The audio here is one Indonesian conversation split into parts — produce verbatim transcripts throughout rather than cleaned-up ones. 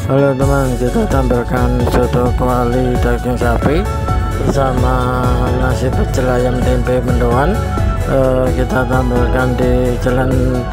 Halo teman, kita tampilkan soto kuali daging sapi bersama nasi pecel ayam tempe mendoan. Uh, kita tampilkan di Jalan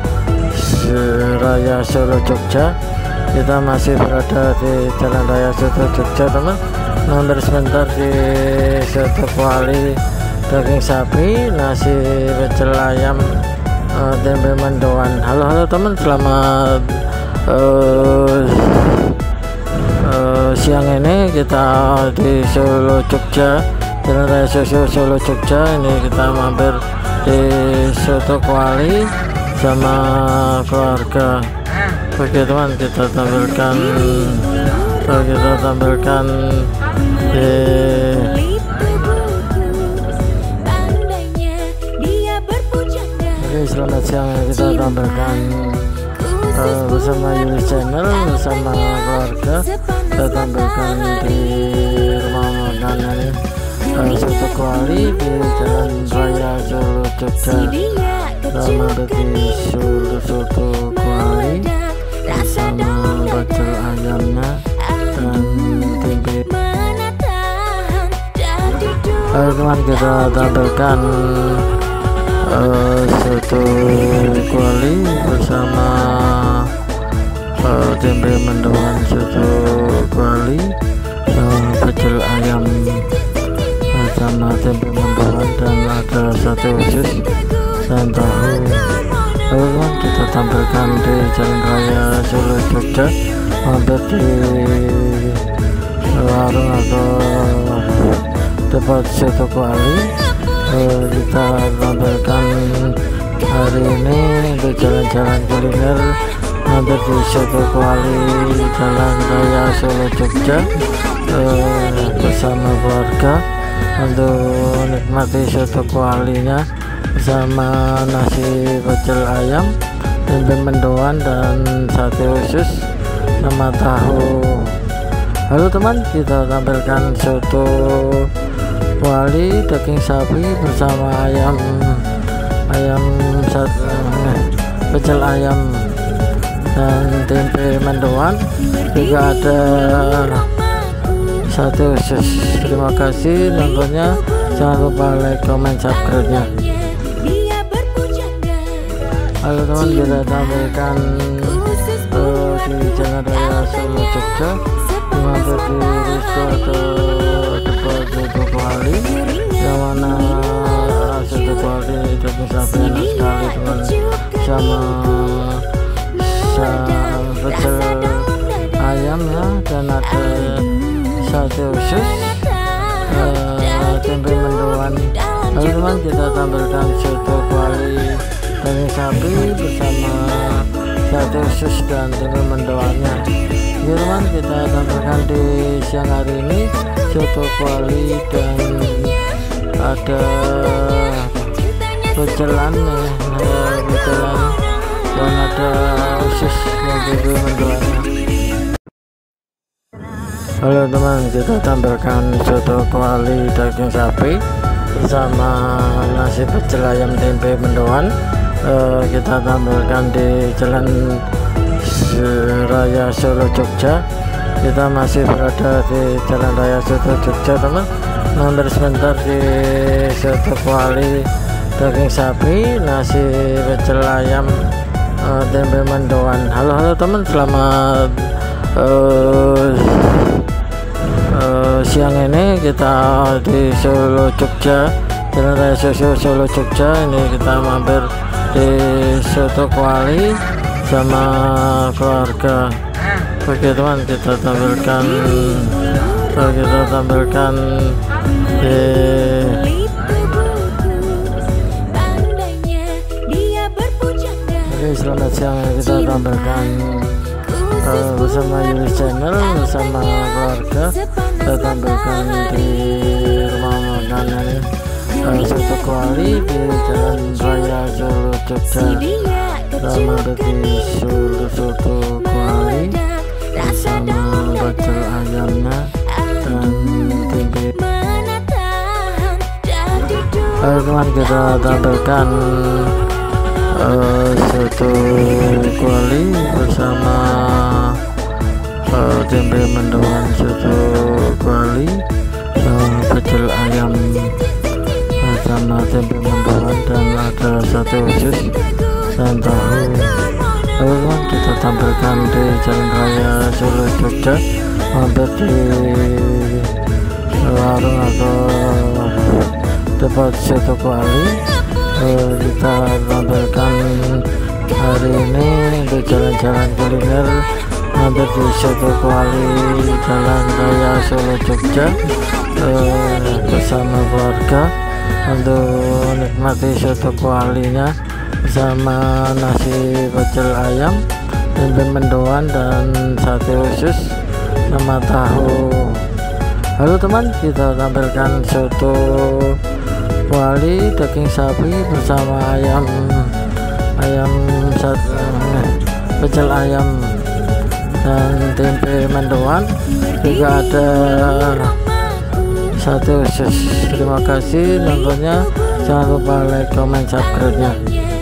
Raya Solo Jogja. Kita masih berada di Jalan Raya Solo Jogja teman. Mampir sebentar di soto kuali daging sapi, nasi pecel ayam uh, tempe mendoan. Halo halo teman, selamat uh, Uh, siang ini kita di Solo Jogja, Jalan Raya Solo, Solo Jogja. Ini kita mampir di soto kuali sama keluarga. Oke teman, kita tampilkan uh, kita tampilkan di Oke, selamat siang, kita tampilkan Uh, bersama Yulis Channel, bersama keluarga. Kita tampilkan di rumah makan ini uh, soto kuali di Jalan Raya Solo Jogja. Kita mampir di Solo soto kuali bersama pecel ayamnya dan tempe. Ayo teman, kita tampilkan uh, soto kuali bersama Uh, tempe mendoan, soto kuali, uh, pecel ayam uh, sama tempe mendoan, dan ada sate usus dan tahu. Lalu teman, kita tampilkan di Jalan Raya Solo Jogja, mampir di warung atau tempat soto kuali. Uh, kita tampilkan hari ini untuk jalan-jalan kuliner, mampir di soto kuali Jalan Raya Solo Jogja eh, bersama keluarga untuk menikmati soto kualinya bersama nasi pecel ayam, tempe mendoan, dan sate usus sama tahu. Halo teman, kita tampilkan soto kuali daging sapi bersama ayam ayam sate, pecel ayam dan tempe mendoan, juga ada satu usus. Terima kasih nontonnya, jangan lupa like, comment, subscribe nya. Halo teman, kita tampilkan uh, di Jalan Raya Solo Jogja, mampir di resto atau tempat soto kuali, yang mana soto kuali daging sapi enak sekali teman, sama pecel ayam ya, dan ada sate usus, uh, tempe mendoan. Lalu teman, kita tampilkan soto kuali daging sapi bersama sate usus dan tempe mendoannya. Ya teman, kita tampilkan di siang hari ini soto kuali dan ada pecelan ya, pecelan dan ada usus yang tempe mendoannya. Halo teman, kita tampilkan soto kuali daging sapi bersama nasi pecel ayam tempe mendoan. Uh, kita tampilkan di Jalan Raya Solo Jogja. Kita masih berada di Jalan Raya Solo Jogja teman. Mampir sebentar di soto kuali daging sapi, nasi pecel ayam, uh, tempe mendoan. Halo halo teman, selamat uh, uh, siang ini kita di Solo Jogja, Jalan Raya Solo, Solo Jogja. Ini kita mampir di soto kuali sama keluarga. Oke teman, kita tampilkan uh, kita tampilkan di Oke, selamat siang, kita tampilkan uh, bersama Yulis Channel, bersama keluarga. Kita tampilkan di rumah makan ini uh, soto kuali di Jalan Raya Solo Jogja. Kita mampir di Solo soto kuali bersama pecel ayamnya dan tempe. Ayo teman, kita tampilkan uh, soto kuali bersama uh, tempe mendoan, soto kuali, uh, pecel ayam sama tempe mendoan, dan ada sate usus dan tahu. Lalu teman, kita tampilkan di Jalan Raya Solo Jogja, mampir di warung atau tempat soto kuali. uh, kita tampilkan hari ini untuk jalan-jalan kuliner, mampir di soto kuali Jalan Raya Solo Jogja uh, bersama keluarga untuk menikmati soto kualinya bersama nasi pecel ayam, tempe mendoan, dan sate usus sama tahu. Halo teman, kita tampilkan soto kuali daging sapi bersama ayam ayam sate, pecel ayam dan tempe mendoan, juga ada sate usus. Terima kasih nontonnya, jangan lupa like, comment, subscribe nya.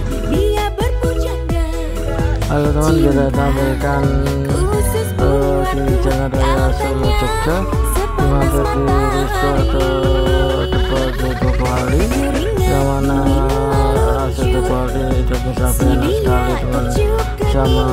Halo teman, kita tampilkan uh, di Jalan Raya Solo Jogja, mampir di resto atau tempat soto kuali, yang mana soto kuali daging sapi enak sekali teman, sama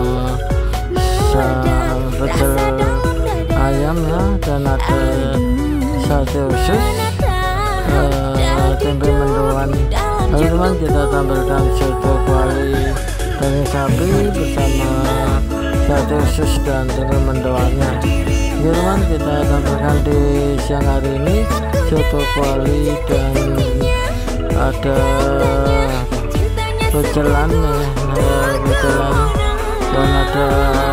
sama pecel ayamnya, dan ada sate usus, uh, tempe mendoan. Lalu teman, kita tampilkan soto kuali daging sapi bersama sate usus dan tempe mendoannya. Ya teman, kita tampilkan di siang hari ini soto kuali dan ada pecelan, ya, pecelan, dan ada